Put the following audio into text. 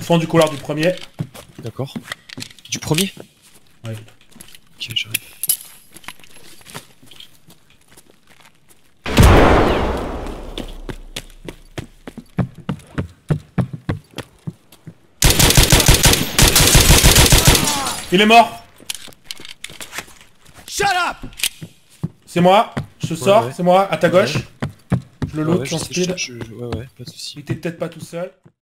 Fond du couloir du premier. D'accord. Du premier? Ouais. Ok, j'arrive. Il est mort. Shut up! C'est moi. Je sors, ouais. c'est moi, à ta gauche. Ouais. Je le loot, Ouais, son je sais, speed. ouais, pas de soucis. Il était peut-être pas tout seul.